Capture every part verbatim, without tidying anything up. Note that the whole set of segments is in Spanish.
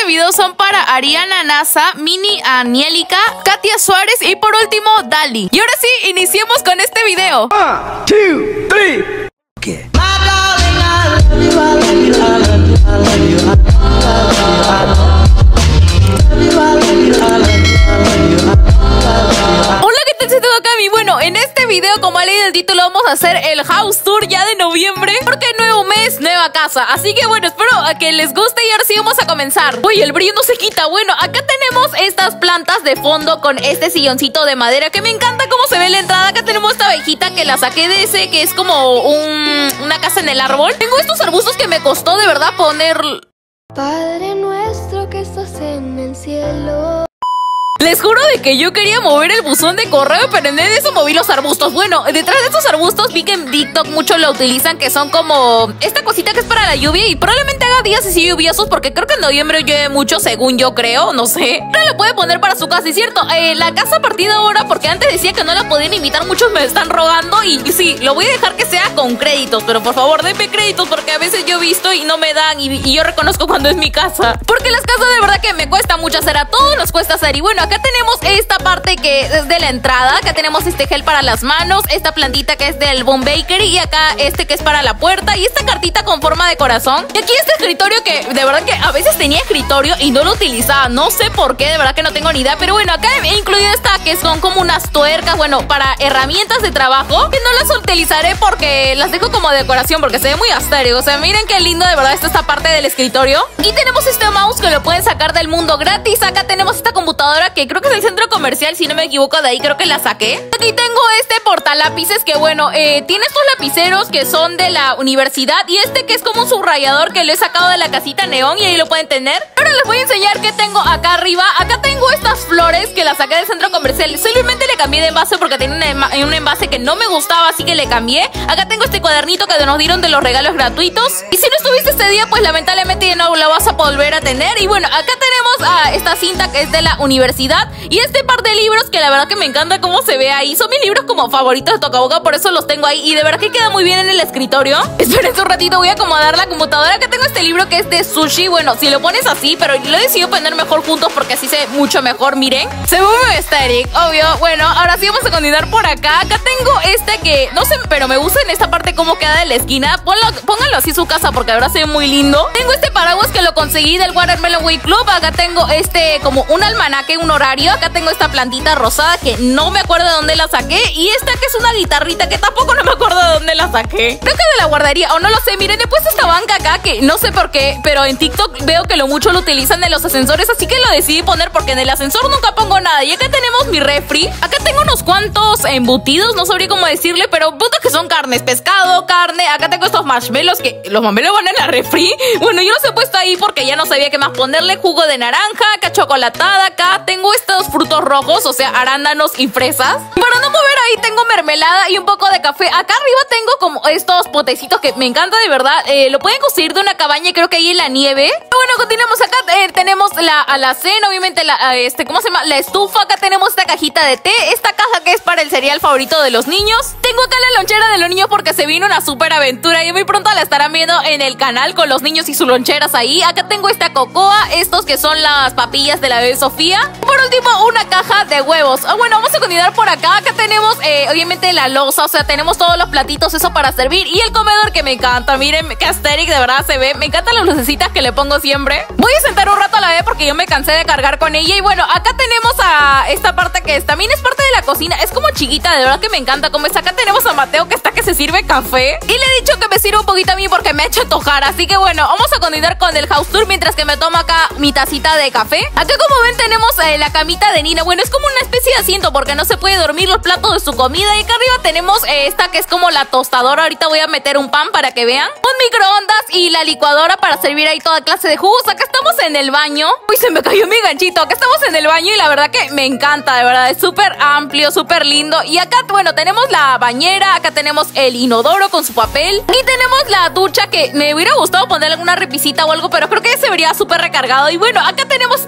video son para Ariana Nasa, Mini Aniélica, Katia Suárez y por último Dali. Y ahora sí, iniciemos con este video. One, two, three. Okay. Hola, ¿qué tal? Soy Kami. Bueno, en este video, como ha leído el título, vamos a hacer el house tour ya de noviembre, porque nuevo mes, nueva casa. Así que bueno, espero a que les guste y ahora sí vamos a comenzar. Uy, el brillo no se quita. Bueno, acá tenemos estas plantas de fondo con este silloncito de madera que me encanta cómo se ve la entrada. Acá tenemos esta abejita que la saqué de ese, que es como un, una casa en el árbol. Tengo estos arbustos que me costó de verdad poner. Padre nuestro que estás en el cielo. Les juro de que yo quería mover el buzón de correo, pero en vez de eso moví los arbustos. Bueno, detrás de estos arbustos vi que en TikTok mucho lo utilizan, que son como esta cosita que es para la lluvia y probablemente haga días así lluviosos, porque creo que en noviembre llueve mucho, según yo creo, no sé. Pero lo puede poner para su casa, y cierto, eh, la casa a partir de ahora, porque antes decía que no la podían invitar, muchos me están rogando y sí, lo voy a dejar que sea con créditos, pero por favor denme créditos, porque a veces yo he visto y no me dan y, y yo reconozco cuando es mi casa. Porque las casas de verdad que me cuesta mucho hacer, a todos nos cuesta hacer. Y bueno, acá tenemos esta parte que es de la entrada. Acá tenemos este gel para las manos, esta plantita que es del Boom Bakery y acá este que es para la puerta y esta cartita con forma de corazón. Y aquí este escritorio que de verdad que a veces tenía escritorio y no lo utilizaba, no sé por qué, de verdad que no tengo ni idea. Pero bueno, acá he incluido esta que son como unas tuercas, bueno, para herramientas de trabajo, que no las utilizaré porque las dejo como decoración, porque se ve muy austero. O sea, miren qué lindo de verdad está esta parte del escritorio. Y tenemos este mouse que lo pueden sacar del mundo gratis. Acá tenemos esta computadora que creo que es el centro comercial, si no me equivoco, de ahí creo que la saqué. Aquí tengo este portalápices que bueno, eh, tiene estos lapiceros que son de la universidad y este que es como un subrayador que lo he sacado de la casita neón y ahí lo pueden tener. Ahora les voy a enseñar qué tengo acá arriba. Acá tengo estas flores que las saqué del centro comercial. Simplemente le cambié de envase porque tenía un, un envase que no me gustaba, así que le cambié. Acá tengo este cuadernito que nos dieron de los regalos gratuitos. Y si no estuviste este día, pues lamentablemente ya no lo vas a volver a tener. Y bueno, acá tenemos a esta cinta que es de la universidad y este par de libros que la verdad que me encanta cómo se ve ahí. Son mis libros como favoritos de Tocaboca, por eso los tengo ahí y de verdad que queda muy bien en el escritorio. Esperen un ratito, voy a acomodar la computadora. Acá tengo este libro que es de sushi. Bueno, si lo pones así, pero lo he decidido poner mejor juntos porque así se ve mucho mejor, miren. Se ve muy estético, obvio. Bueno, ahora sí vamos a continuar por acá. Acá tengo este que, no sé, pero me gusta en esta parte cómo queda de la esquina. Ponlo, pónganlo así en su casa porque de verdad se ve muy lindo. Tengo este paraguas que lo conseguí del Watermelon Way Club. Acá tengo este como un almanaque, un horario. Acá tengo esta plantita rosada que no me acuerdo de dónde la saqué. Y esta que es una guitarrita que tampoco no me acuerdo de dónde la saqué. Creo que de la guardería, o no lo sé. Miren, he puesto esta banca acá que no sé por qué, pero en TikTok veo que lo mucho lo utilizan en los ascensores, así que lo decidí poner porque en el ascensor nunca pongo nada. Y acá tenemos mi refri. Acá tengo unos cuantos embutidos, no sabría cómo decirle, pero putos que son carnes, pescado, carne. Acá tengo estos marshmallows que los marshmallows van en la refri. Bueno, yo los he puesto ahí porque ya no sabía qué más ponerle. Jugo de naranja, acá chocolatada. Acá tengo estos frutos rojos, o sea, arándanos y fresas. Para no mover ahí tengo mermelada y un poco de café. Acá arriba tengo como estos potecitos que me encanta de verdad. Eh, lo pueden conseguir de una cabaña, creo que ahí en la nieve. Bueno, continuamos acá. Eh, tenemos la alacena, obviamente la, este, ¿cómo se llama? La estufa. Acá tenemos esta cajita de té. Esta caja que es para el cereal favorito de los niños. Tengo acá la lonchera de los niños porque se vino una súper aventura y muy pronto la estarán viendo en el canal con los niños y sus loncheras ahí. Acá tengo esta cocoa, estos que son las papillas de la bebé Sofía. Por último, una caja de huevos. Ah, bueno, vamos a continuar por acá. Acá tenemos, eh, obviamente, la loza, o sea, tenemos todos los platitos, eso para servir. Y el comedor que me encanta. Miren, qué aesthetic de verdad se ve. Me encantan las lucecitas que le pongo siempre. Voy a sentar un rato a la vez porque yo me cansé de cargar con ella. Y bueno, acá tenemos a esta parte que es, también es parte de la cocina. Es como chiquita, de verdad que me encanta cómo es. Acá tenemos a Mateo que está que se sirve café. Y le he dicho que me sirva un poquito a mí porque me ha hecho tojar. Así que bueno, vamos a continuar con el house tour mientras que me tomo acá mi tacita de café. Acá como ven tenemos eh, la camita de Nina. Bueno, es como una especie de asiento porque no se puede dormir los platos de su comida. Y acá arriba tenemos eh, esta que es como la tostadora. Ahorita voy a meter un pan para que vean. Un microondas y la licuadora para servir ahí toda clase de jugos. Acá estamos en el baño. Uy, se me cayó mi ganchito. Acá estamos en el baño y la verdad que me encanta, de verdad. Es súper amplio, súper lindo. Y acá, bueno, tenemos la bañera. Acá tenemos el inodoro con su papel. Y tenemos la ducha que me hubiera gustado ponerle alguna repisita o algo, pero creo que se vería súper recargado. Y bueno, acá tenemos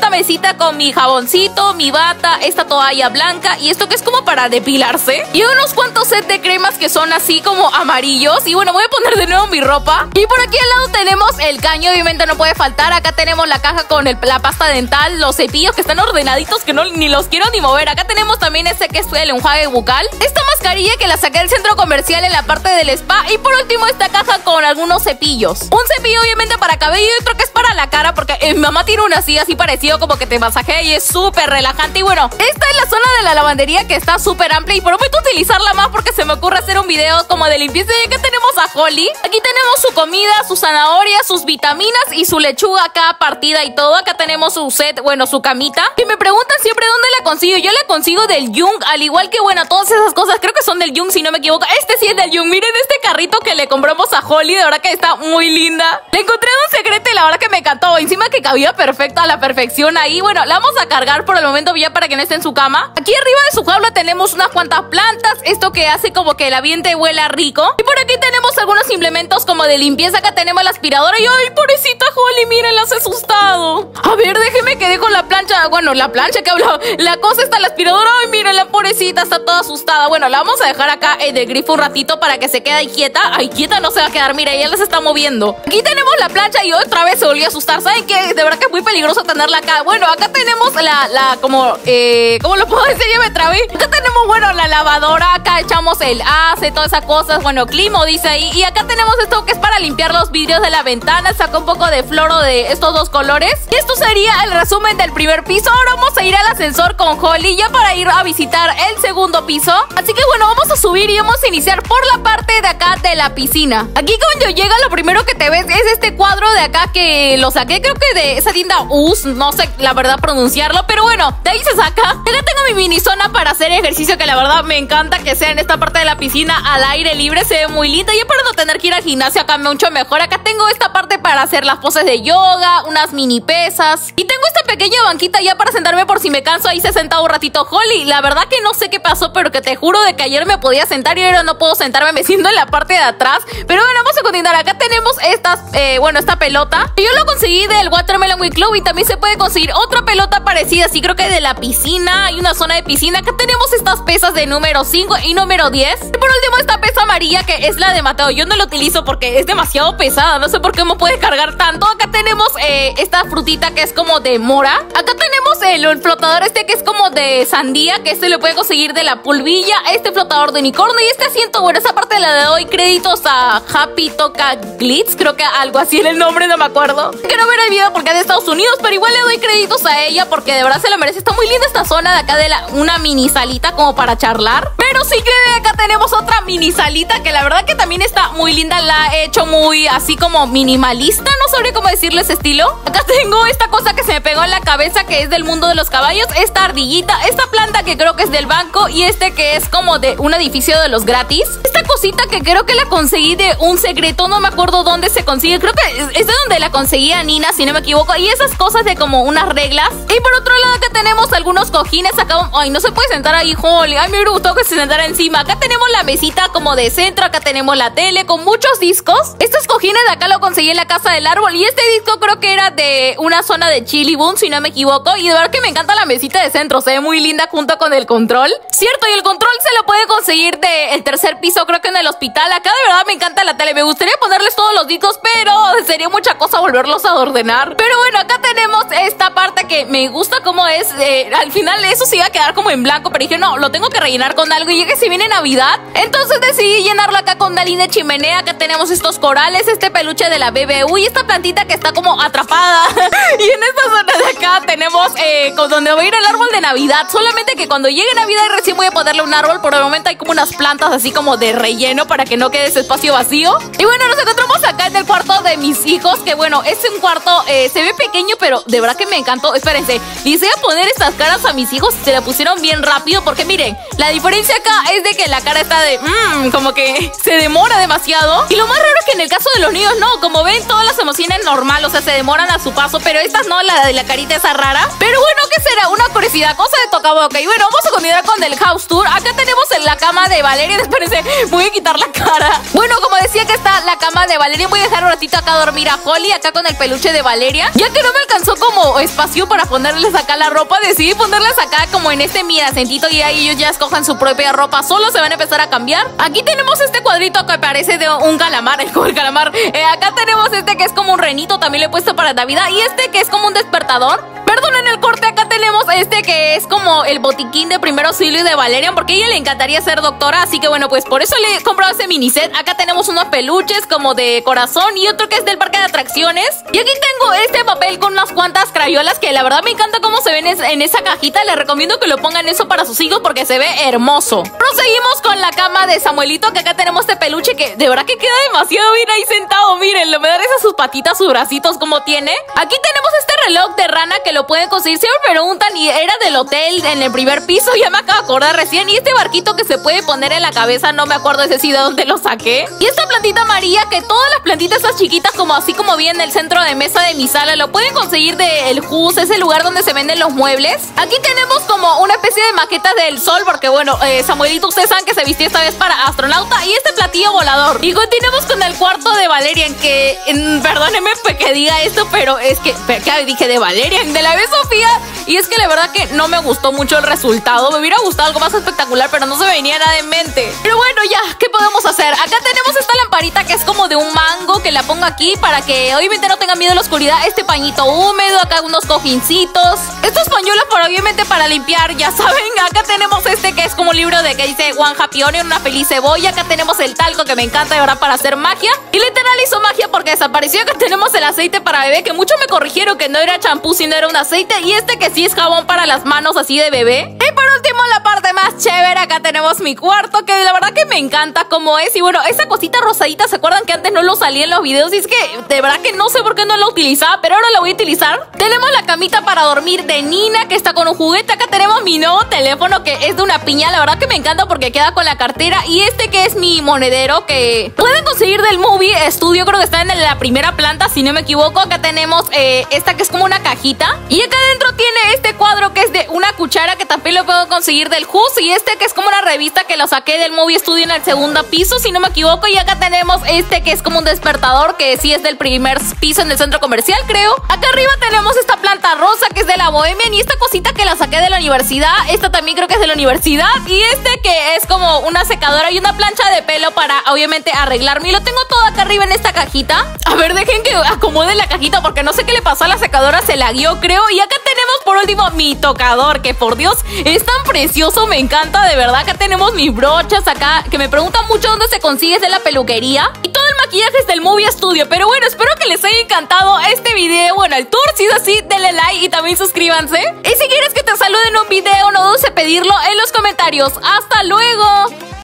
esta mesita con mi jaboncito, mi bata, esta toalla blanca y esto que es como para depilarse. Y unos cuantos sets de cremas que son así como amarillos. Y bueno, voy a poner de nuevo mi ropa. Y por aquí al lado tenemos el caño, obviamente no puede faltar. Acá tenemos la caja con el, la pasta dental, los cepillos que están ordenaditos que no ni los quiero ni mover. Acá tenemos también este que es el enjuague bucal. Esta mascarilla que la saqué del centro comercial en la parte del spa. Y por último esta caja con algunos cepillos. Un cepillo obviamente para cabello y otro que es para la cara, porque eh, mi mamá tiene una así, así parecido como que te masajea y es súper relajante. Y bueno, esta es la zona de la lavandería que está súper amplia y prometo utilizarla más porque se me ocurre hacer un video como de limpieza. Y acá tenemos a Holly. Aquí tenemos su comida, su zanahoria, sus vitaminas y su lechuga acá partida y todo. Acá tenemos su set, bueno, su camita. Y me preguntan siempre dónde la consigo. Yo la consigo del Jung, al igual que, bueno, todas esas cosas creo que son del Jung, si no me equivoco. Este sí es del Jung. Miren este carrito que le compramos a Holly, de verdad que está muy linda. Le encontré un secreto y la verdad que me encantó. Encima que cabía perfecto, a la perfección ahí. Bueno, la vamos a cargar por el momento ya para que no esté en su cama. Aquí arriba de su jaula tenemos unas cuantas plantas, esto que hace como que el ambiente huela rico. Y por aquí tenemos algunos implementos como de limpieza. Acá tenemos la aspiradora y ¡ay, pobrecita Holly! Miren, la has asustado. A ver, déjeme que dejo la plancha. Bueno, la plancha que habló. La cosa está la aspiradora. ¡Ay, miren, la pobrecita! Está toda asustada. Bueno, la vamos a dejar acá en el grifo un ratito para que se quede ahí quieta. Ay, quieta no se va a quedar. Mira, ella se está moviendo. Aquí tenemos la plancha y otra vez se volvió a asustar. ¿Saben qué? De verdad que es muy peligroso tenerla acá. Bueno, acá tenemos la, la, como, eh, ¿cómo lo puedo decir? Ya me trabé. Acá tenemos, bueno, la lavadora. Acá echamos el ace, todas esas cosas. Bueno, climo dice ahí. Y acá tenemos esto que es para limpiar los vidrios de la ventana. Saca un poco de floro de estos dos colores. Y esto sería el resumen del primer piso. Ahora vamos a ir al ascensor con Holly ya para ir a visitar el segundo piso. Así que bueno, vamos a subir y vamos a iniciar por la parte de acá de la piscina. Aquí cuando llega lo primero que te ves es este cuadro de acá que lo saqué creo que de esa tienda U S, no sé la verdad pronunciarlo, pero bueno, de ahí se saca. Acá tengo mi mini zona para hacer ejercicio que la verdad me encanta que sea en esta parte de la piscina al aire libre, se ve muy linda. Y para no tener que ir al gimnasio acá mucho mejor. Acá tengo esta parte para hacer las poses de yoga, unas mini pesas y tengo esta pequeña banquita ya para sentarme por si me canso. Ahí se senta un ratito Holly. La verdad que no sé qué pasó, pero que te juro de que ayer me podía sentar y ahora no puedo sentarme, me siento en la parte de atrás. Pero bueno, vamos a continuar. Acá tenemos estas, eh, bueno, esta pelota. Yo lo conseguí del Watermelon Week Club y también se puede conseguir otra pelota parecida, así creo que de la piscina. Hay una zona de piscina. Acá tenemos estas pesas de número cinco y número diez. Y por último esta pesa amarilla que es la de Mateo. Yo no la utilizo porque es demasiado pesada. No sé por qué me puede cargar tanto. Acá tenemos eh, esta frutita que es como de mora. Acá tenemos el, el flotador este que es como de sandía, que este lo puede conseguir de la pulvilla. Este flotador de unicornio y este asiento. Bueno, esa parte le doy créditos a Happy Toca Glitz. Creo que algo así era el nombre, no me acuerdo. Quiero ver el video porque es de Estados Unidos, pero igual le doy créditos a ella porque de verdad se lo merece. Está muy linda esta zona de acá de la, una mini salita como para charlar. Pero sí que acá tenemos otra mini salita que la verdad que también está muy linda. La he hecho muy así como minimalista. No sabría cómo decirle ese estilo. Acá tengo esta cosa que se me pegó en la cabeza que es del mundo de los caballos. Esta ardillita, esta planta que creo que es del banco y este que es como de un edificio de los gratis. Esta cosita que creo que la conseguí de un secreto. No me acuerdo dónde se consigue. Creo que es de donde la conseguí a Nina, si no me equivoco. Y esas cosas de como unas reglas. Y por otro lado acá tenemos algunos cojines. Acá, ay, no se puede sentar ahí, Holly. Ay, me hubiera gustado que se sentara encima. Acá tenemos la mesita como de centro. Acá tenemos la tele con muchos discos. Estos cojines de acá lo conseguí en la casa del árbol. Y este disco creo que era de una zona de Chili Boom, si no me equivoco. Y de verdad que me encanta la mesita de centro. Se ve muy linda junto con el control. Cierto, y el control se lo puede conseguir del tercer piso, creo que en el hospital. Acá de verdad me encanta la tele. Me gustaría ponerles todos los discos, pero sería mucha cosa volverlos a ordenar. Pero bueno, acá tenemos esta parte que me gusta como es. Eh, al final eso sí iba a quedar como en blanco, pero dije, no, lo tengo que rellenar con algo. Y ya que si viene Navidad, entonces decidí llenarlo acá con una línea de chimenea. Acá tenemos estos corales, este peluche de la B B U y esta plantita que está como atrapada. Y en esta zona de acá tenemos eh, con donde va a ir el árbol de Navidad. Solamente que cuando llegue Navidad recién voy a ponerle un árbol. Por el momento hay como unas plantas así como de relleno para que no quede ese espacio vacío. Y bueno, nos encontramos acá en el cuarto de mis hijos, que bueno, es un cuarto, eh, se ve pequeño, pero de verdad que me encantó. Espérense, les voy a poner estas caras a mis hijos. Se la pusieron bien rápido porque miren, la diferencia acá es de que la cara está de mmm, como que se demora demasiado. Y lo más raro es que en el caso de los niños no, como ven, todas las emociones normal, o sea, se demoran a su paso, pero estas no, la de la carita esa rara. Pero bueno, ¿qué será? Una curiosidad, cosa de tocaboca. Y bueno, vamos a continuar con el house tour. Acá tenemos en la cama de Valeria. Espérense, voy a quitar la cara. Bueno, como decía que está la cama de Valeria, voy a dejar un ratito acá a dormir a Holly, acá con el peluche de Valeria, ya que no me alcanzó como espacio para ponerles acá la ropa, decidí ponerles acá como en este miracentito y ahí ellos ya escojan su propia ropa, solo se van a empezar a cambiar. Aquí tenemos este cuadrito que parece de un calamar, como el calamar. Eh, acá tenemos este que es como un renito, también lo he puesto para Navidad, y este que es como un despertador. Perdonen el corte, acá tenemos este que es como el botiquín de primer auxilio de Valerian, porque a ella le encantaría ser doctora, así que bueno, pues por eso le he comprado ese mini set. Acá tenemos unos peluches como de corazón y otro que es del parque de atracciones. Y aquí tengo este papel con unas cuantas crayolas que la verdad me encanta cómo se ven en esa cajita. Les recomiendo que lo pongan eso para sus hijos porque se ve hermoso. Proseguimos con la cama de Samuelito, que acá tenemos este peluche que de verdad que queda demasiado bien ahí sentado. Miren, me da esas sus patitas, sus bracitos como tiene. Aquí tenemos este reloj de rana que lo pueden conseguir. Si me preguntan, y era del hotel en el primer piso, ya me acabo de acordar recién. Y este barquito que se puede poner en la cabeza, no me acuerdo ese sí de dónde lo saqué. Y esta plantita amarilla, que todas las plantitas esas chiquitas, como así como vi en el centro de mesa de mi sala, lo pueden conseguir de El Jus, es el lugar donde se venden los muebles. Aquí tenemos como una especie de maqueta del sol, porque bueno, eh, Samuelito, ustedes saben que se vistió esta vez para astronauta, y este platillo volador. Y continuemos con el cuarto de Valerian, que mm, perdónenme que diga esto, pero es que, ¿qué dije de Valerian? De la vez Sofía. Y es que la verdad que no me gustó mucho el resultado. Me hubiera gustado algo más espectacular, pero no se me venía nada en mente. Pero bueno, ya, ¿qué podemos hacer? Acá tenemos esta lamparita que es como de un mango, que la pongo aquí para que obviamente no tenga miedo a la oscuridad. Este pañito húmedo, acá unos cojincitos, estos pañuelos para obviamente para limpiar, ya saben. Acá tenemos este que es como un libro de que dice One Happy Onion, una feliz cebolla. Acá tenemos el talco que me encanta de verdad para hacer magia. Y literal hizo magia porque desapareció. Acá tenemos el aceite para bebé, que muchos me corrigieron que no era champú, sino era un aceite. Y este que sí es jabón para las manos así de bebé. Y por último, la parte más chévere, acá tenemos mi cuarto, que la verdad que me encanta cómo es. Y bueno, esa cosita rosadita, ¿se acuerdan que antes no lo salía en los videos? Y es que de verdad que no sé por qué no lo utilizaba, pero ahora la voy a utilizar. Tenemos la camita para dormir de Nina, que está con un juguete. Acá tenemos mi nuevo teléfono, que es de una piña. La verdad que me encanta porque queda con la cartera. Y este que es mi monedero, que pueden conseguir del Movie Studio, creo que está en la primera planta, si no me equivoco. Acá tenemos eh, esta que es como una cajita. Y acá adentro tiene este cuadro que es de una cuchara, que también lo puedo conseguir del Jus. Y este que es como una revista que lo saqué del Movie Studio en el segundo piso, si no me equivoco. Y acá tenemos este que es como un despertador, que sí es del primer piso en el centro comercial, creo. Acá arriba tenemos esta planta rosa que es de la Bohemian. Y esta cosita que la saqué de la universidad, esta también creo que es de la universidad. Y este que es como una secadora y una plancha de pelo para obviamente arreglarme. Y lo tengo todo acá arriba en esta cajita. A ver, dejen que acomode la cajita porque no sé qué le pasó a la secadora, se la guió creo. Y acá tenemos por último mi tocador, que por Dios es tan precioso, me encanta de verdad. Acá tenemos mis brochas acá, que me preguntan mucho dónde se consigue, es de la peluquería. Y todo el maquillaje es del Movie Studio. Pero bueno, espero que les haya encantado este video, bueno, el tour. Si es así, denle like y también suscríbanse. Y si quieres que te salude en un video, no dudes en pedirlo en los comentarios. ¡Hasta luego!